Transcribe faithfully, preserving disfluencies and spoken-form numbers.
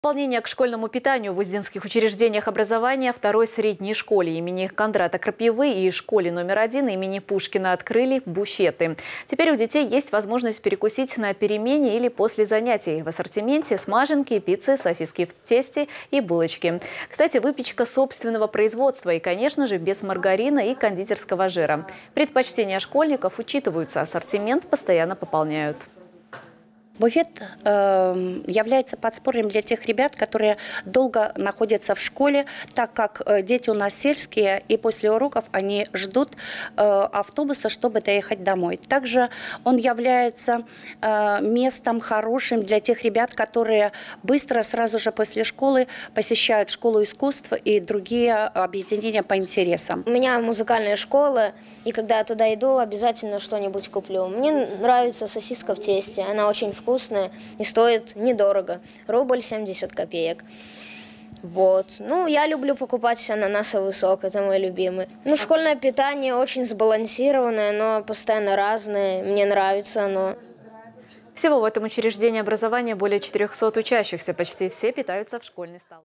Дополнение к школьному питанию в узденских учреждениях образования второй средней школе имени Кондрата Крапивы и школе номер один имени Пушкина открыли буфеты. Теперь у детей есть возможность перекусить на перемене или после занятий. В ассортименте смаженки, пиццы, сосиски в тесте и булочки. Кстати, выпечка собственного производства и, конечно же, без маргарина и кондитерского жира. Предпочтения школьников учитываются, ассортимент постоянно пополняют. Буфет э, является подспорьем для тех ребят, которые долго находятся в школе, так как э, дети у нас сельские, и после уроков они ждут э, автобуса, чтобы доехать домой. Также он является э, местом хорошим для тех ребят, которые быстро, сразу же после школы посещают школу искусств и другие объединения по интересам. У меня музыкальная школа, и когда я туда иду, обязательно что-нибудь куплю. Мне нравится сосиска в тесте, она очень вкусная. Вкусная и стоит недорого. Рубль семьдесят копеек. Вот. Ну, я люблю покупать ананасовый сок, это мой любимый. Ну, школьное питание очень сбалансированное, оно постоянно разное, мне нравится оно. Всего в этом учреждении образования более четырёхсот учащихся, почти все питаются в школьной столовой.